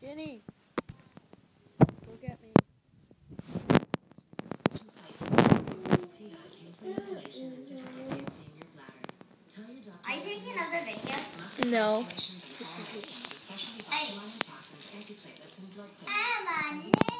Jenny, go get me. Are you taking another video? No. Hey. Emma,